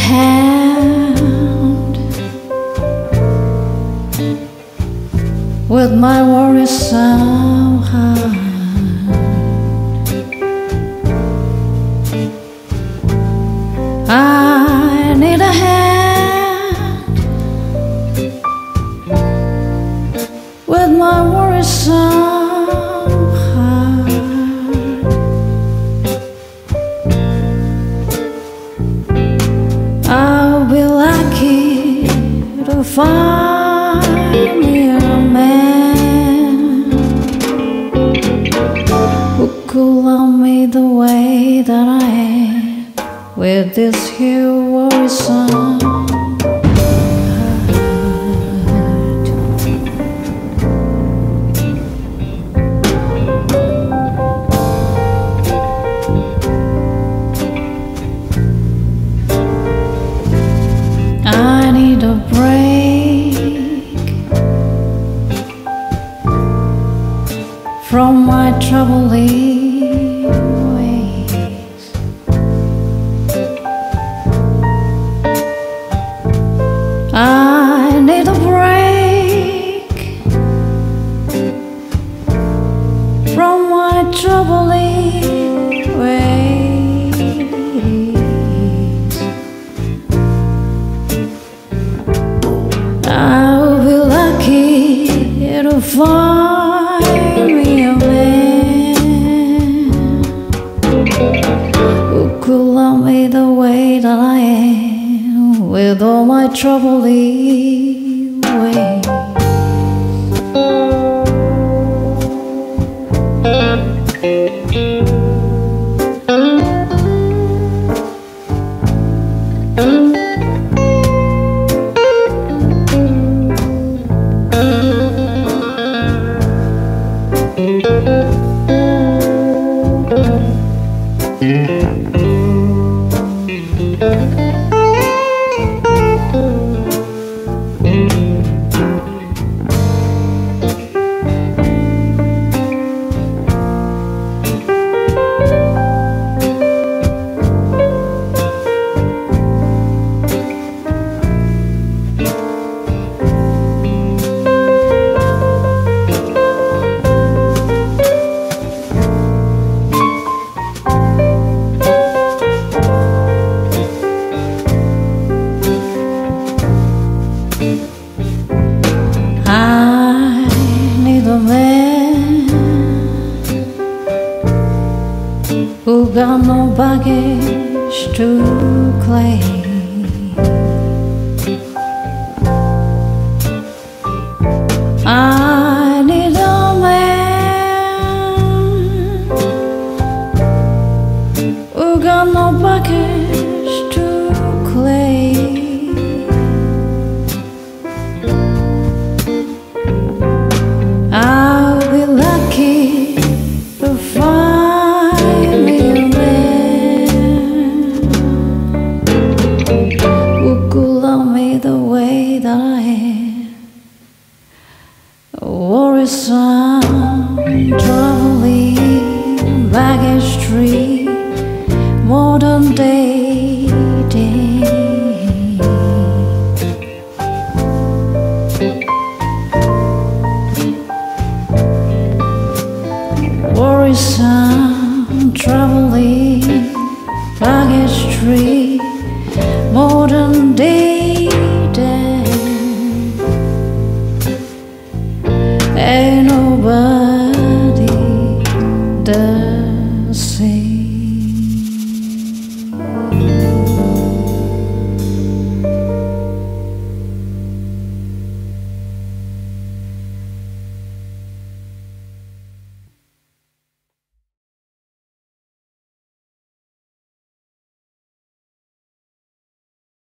hand with my worrisome heart. I need a hand with my worrisome heart. I'll be lucky to find me a man who could love me the way that I am, with this here worrisome heart. I need a break from my troubling ways. I need a break from my troubling ways. I'll be lucky to find me a man who could love me the way that I am, with all my troubling ways. I need a man who got no baggage to claim.